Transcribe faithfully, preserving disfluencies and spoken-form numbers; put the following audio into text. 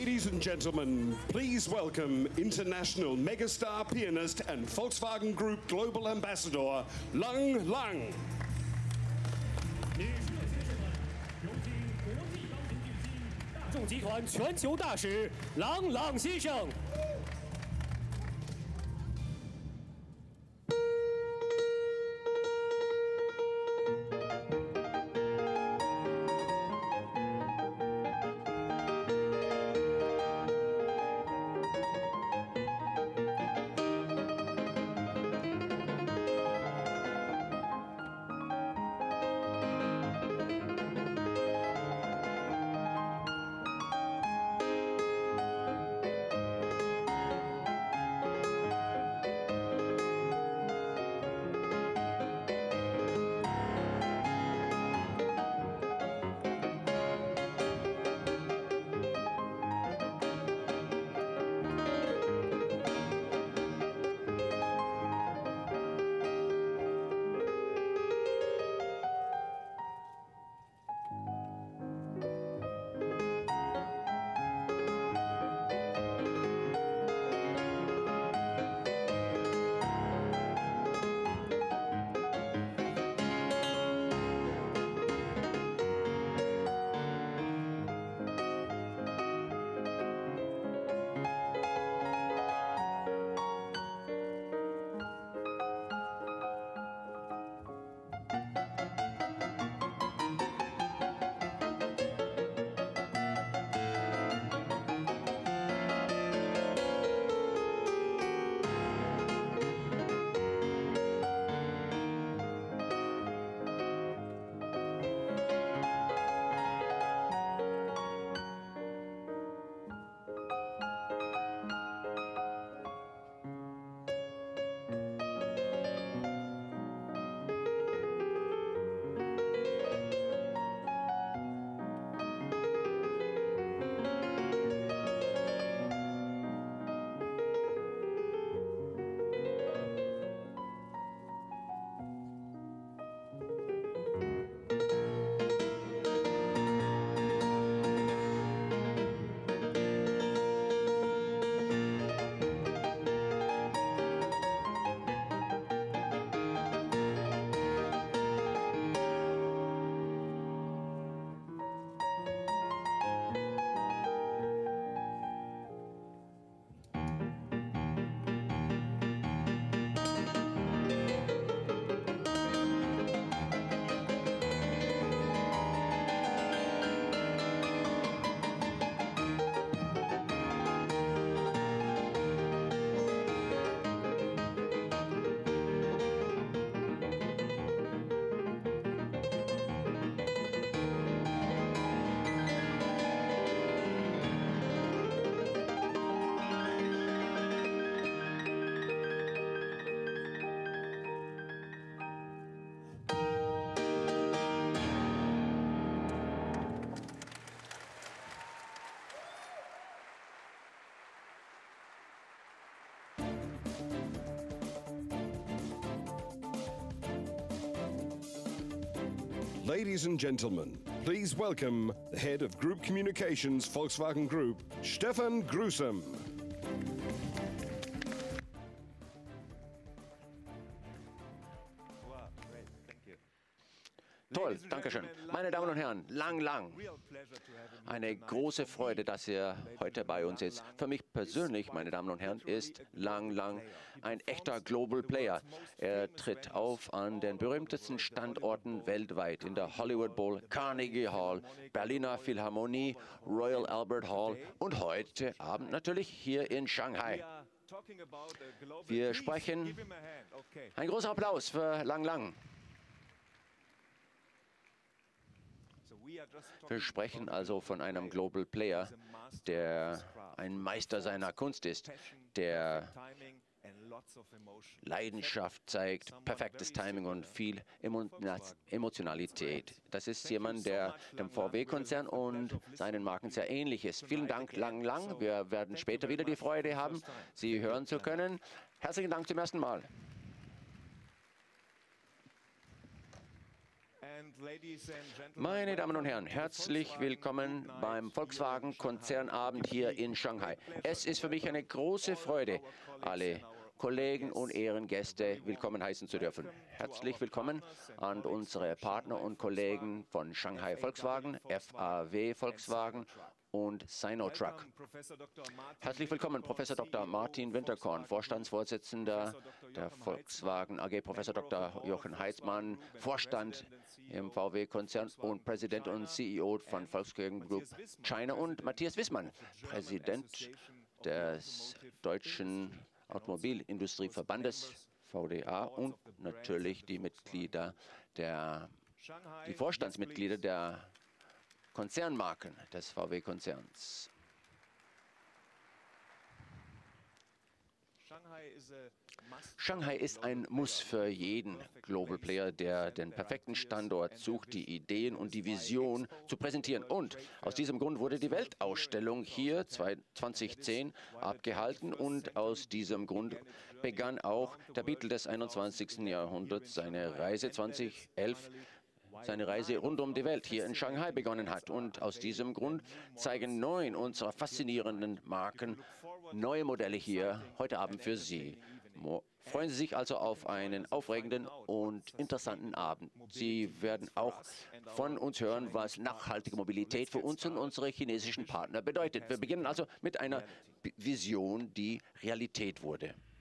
Ladies and gentlemen, please welcome international megastar pianist and Volkswagen Group Global Ambassador, Lang Lang. 大众集团全球大使郎朗先生。 Ladies and gentlemen, please welcome the head of Group Communications, Volkswagen Group, Stefan Grussem. Toll, danke schön. Meine Damen und Herren, Lang Lang. Eine große Freude, dass er heute bei uns ist. Für mich persönlich, meine Damen und Herren, ist Lang Lang ein echter Global Player. Er tritt auf an den berühmtesten Standorten weltweit, in der Hollywood Bowl, Carnegie Hall, Berliner Philharmonie, Royal Albert Hall und heute Abend natürlich hier in Shanghai. Wir sprechen, ein großer Applaus für Lang Lang. Wir sprechen also von einem Global Player, der ein Meister seiner Kunst ist, der Leidenschaft zeigt, perfektes Timing und viel Emotionalität. Das ist jemand, der dem V W-Konzern und seinen Marken sehr ähnlich ist. Vielen Dank, Lang Lang. Wir werden später wieder die Freude haben, Sie hören zu können. Herzlichen Dank zum ersten Mal. Meine Damen und Herren, herzlich willkommen beim Volkswagen-Konzernabend hier in Shanghai. Es ist für mich eine große Freude, alle Kollegen und Ehrengäste willkommen heißen zu dürfen. Herzlich willkommen an unsere Partner und Kollegen von Shanghai Volkswagen, F A W Volkswagen und Sinotruk. Herzlich willkommen, Professor Doktor Martin Winterkorn, Vorstandsvorsitzender der Volkswagen A G, Professor Doktor Jochen Heitzmann, Vorstand im V W-Konzern und Präsident und C E O von Volkswagen Group China, und Matthias Wissmann, Präsident des Deutschen Automobilindustrieverbandes V D A, und natürlich die Mitglieder der, die Vorstandsmitglieder der Konzernmarken des V W-Konzerns. Shanghai ist ein Muss für jeden Global Player, der den perfekten Standort sucht, die Ideen und die Vision zu präsentieren. Und aus diesem Grund wurde die Weltausstellung hier zweitausendzehn abgehalten, und aus diesem Grund begann auch der Beatle des einundzwanzigsten Jahrhunderts seine Reise zweitausendelf, seine Reise rund um die Welt hier in Shanghai begonnen hat. Und aus diesem Grund zeigen neun unserer faszinierenden Marken neue Modelle hier heute Abend für Sie. Mo Freuen Sie sich also auf einen aufregenden und interessanten Abend. Sie werden auch von uns hören, was nachhaltige Mobilität für uns und unsere chinesischen Partner bedeutet. Wir beginnen also mit einer Vision, die Realität wurde.